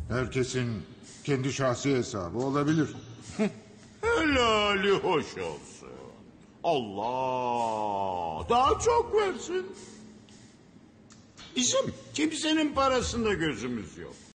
Herkesin kendi şahsi hesabı olabilir. Helali hoş olsun. Allah daha çok versin. Bizim kimsenin parasında gözümüz yok.